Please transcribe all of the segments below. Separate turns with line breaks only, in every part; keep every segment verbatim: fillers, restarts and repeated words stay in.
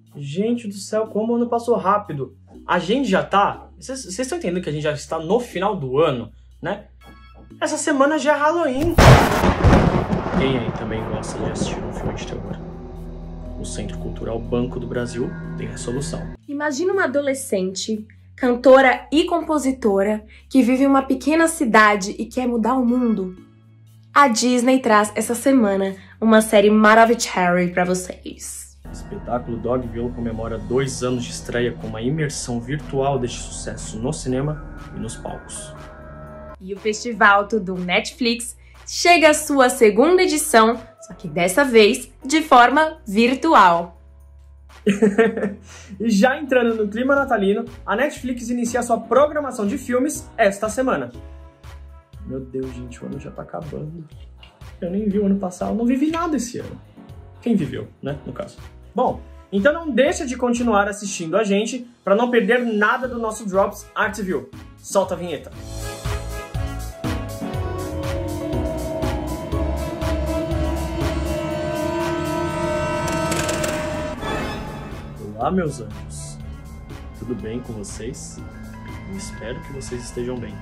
Gente do céu, como o ano passou rápido. A gente já tá... Vocês estão entendendo que a gente já está no final do ano, né? Essa semana já é Halloween. Quem aí também gosta de assistir um filme de terror? O Centro Cultural Banco do Brasil tem a solução.
Imagina uma adolescente, cantora e compositora, que vive em uma pequena cidade e quer mudar o mundo. A Disney traz essa semana uma série Maravicherry para vocês.
O espetáculo Dogville comemora dois anos de estreia com uma imersão virtual deste sucesso no cinema e nos palcos.
E o Festival Tudum Netflix chega à sua segunda edição, só que dessa vez de forma virtual.
E já entrando no clima natalino, a Netflix inicia sua programação de filmes esta semana. Meu Deus, gente, o ano já tá acabando. Eu nem vi o ano passado, eu não vivi nada esse ano. Quem viveu, né, no caso. Bom, então não deixa de continuar assistindo a gente para não perder nada do nosso Drops Art View. Solta a vinheta. Olá, meus anjos. Tudo bem com vocês? Eu espero que vocês estejam bem.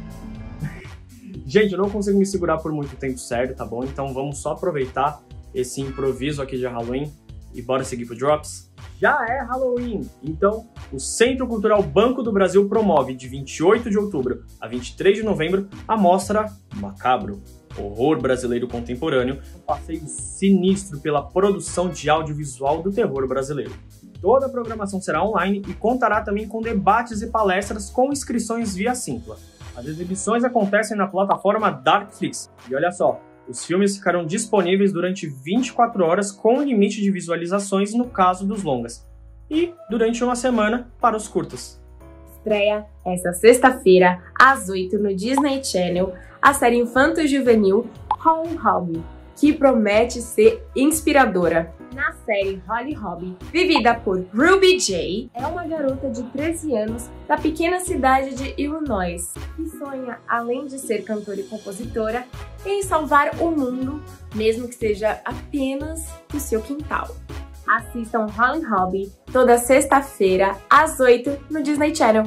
Gente, eu não consigo me segurar por muito tempo sério, tá bom? Então vamos só aproveitar esse improviso aqui de Halloween e bora seguir pro Drops? Já é Halloween! Então, o Centro Cultural Banco do Brasil promove de vinte e oito de outubro a vinte e três de novembro a mostra Macabro, Horror Brasileiro Contemporâneo, um passeio sinistro pela produção de audiovisual do terror brasileiro. Toda a programação será online e contará também com debates e palestras com inscrições via Simpla. As exibições acontecem na plataforma Darkflix. E olha só, os filmes ficarão disponíveis durante vinte e quatro horas com limite de visualizações no caso dos longas. E durante uma semana para os curtas.
Estreia esta sexta-feira, às oito, no Disney Channel, a série infanto-juvenil Holly Hobbie, que promete ser inspiradora. Na série Holly Hobbie, vivida por Ruby J, é uma garota de treze anos da pequena cidade de Illinois, que sonha, além de ser cantora e compositora, em salvar o mundo, mesmo que seja apenas do seu quintal. Assistam Holly Hobbie toda sexta-feira, às oito, no Disney Channel.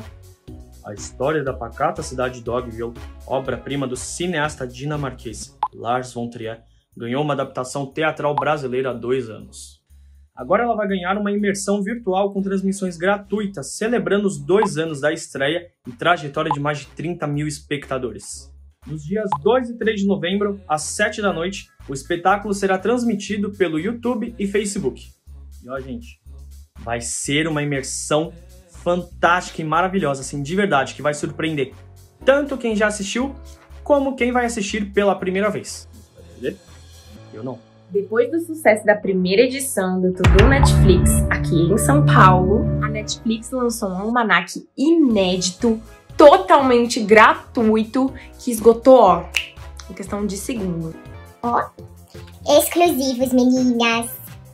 A história da pacata cidade de Dogville, obra-prima do cineasta dinamarquês Lars von Trier, ganhou uma adaptação teatral brasileira há dois anos. Agora ela vai ganhar uma imersão virtual com transmissões gratuitas, celebrando os dois anos da estreia e trajetória de mais de trinta mil espectadores. Nos dias dois e três de novembro, às sete da noite, o espetáculo será transmitido pelo YouTube e Facebook. E ó, gente, vai ser uma imersão fantástica e maravilhosa, assim, de verdade, que vai surpreender tanto quem já assistiu, como quem vai assistir pela primeira vez. Vai entender? Eu não.
Depois do sucesso da primeira edição do Tudum Netflix aqui em São Paulo, a Netflix lançou um almanaque inédito, totalmente gratuito, que esgotou, ó, em questão de segundos.
Ó, exclusivos, meninas.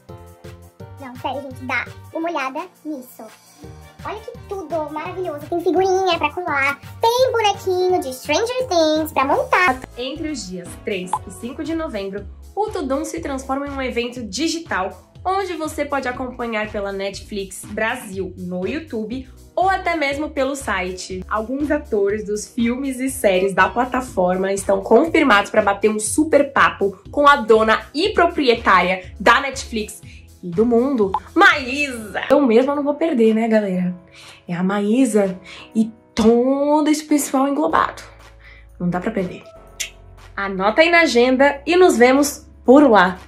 Não, sério, gente, dá uma olhada nisso. Olha que tudo maravilhoso. Tem figurinha pra colar, tem bonequinho de Stranger Things pra montar.
Entre os dias três e cinco de novembro, o Tudum se transforma em um evento digital, onde você pode acompanhar pela Netflix Brasil no YouTube ou até mesmo pelo site. Alguns atores dos filmes e séries da plataforma estão confirmados para bater um super papo com a dona e proprietária da Netflix e do mundo, Maísa. Eu mesma não vou perder, né, galera? É a Maísa e todo esse pessoal englobado. Não dá pra perder. Anota aí na agenda e nos vemos por lá.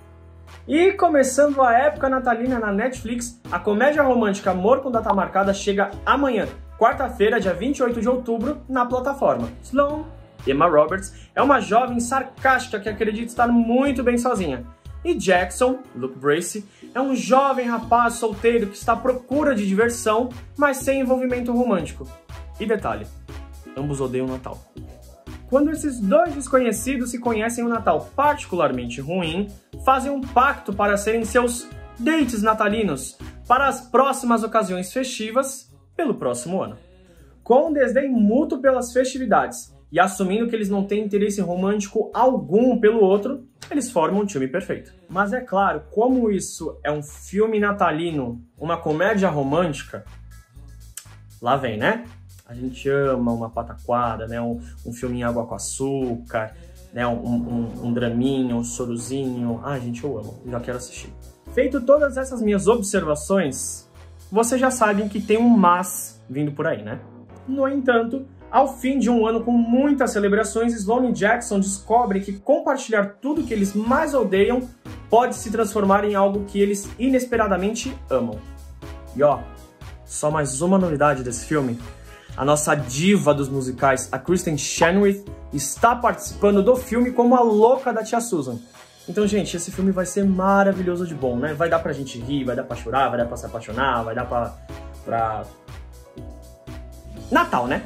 E começando a época natalina na Netflix, a comédia romântica Amor com Data Marcada chega amanhã, quarta-feira, dia vinte e oito de outubro, na plataforma. Sloan, Emma Roberts, é uma jovem sarcástica que acredita estar muito bem sozinha. E Jackson, Luke Bracey, é um jovem rapaz solteiro que está à procura de diversão, mas sem envolvimento romântico. E detalhe, ambos odeiam o Natal. Quando esses dois desconhecidos se conhecem em um Natal particularmente ruim, fazem um pacto para serem seus dates natalinos para as próximas ocasiões festivas pelo próximo ano. Com um desdém mútuo pelas festividades e assumindo que eles não têm interesse romântico algum pelo outro, eles formam um time perfeito. Mas é claro, como isso é um filme natalino, uma comédia romântica, lá vem, né? A gente ama uma pataquada, né? Um, um filme em água com açúcar, né? Um, um, um draminha, um sorozinho. Ah, gente, eu amo, já quero assistir. Feito todas essas minhas observações, vocês já sabem que tem um mas vindo por aí, né? No entanto, ao fim de um ano com muitas celebrações, Sloane e Jackson descobrem que compartilhar tudo que eles mais odeiam pode se transformar em algo que eles inesperadamente amam. E ó, só mais uma novidade desse filme. A nossa diva dos musicais, a Kristen Chenoweth, está participando do filme como a louca da tia Susan. Então, gente, esse filme vai ser maravilhoso de bom, né? Vai dar pra gente rir, vai dar pra chorar, vai dar pra se apaixonar, vai dar pra... pra... Natal, né?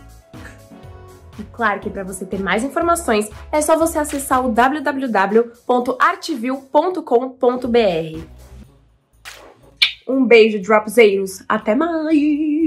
E claro que para você ter mais informações, é só você acessar o w w w ponto artview ponto com ponto b r. Um beijo, Dropzeiros! Até mais!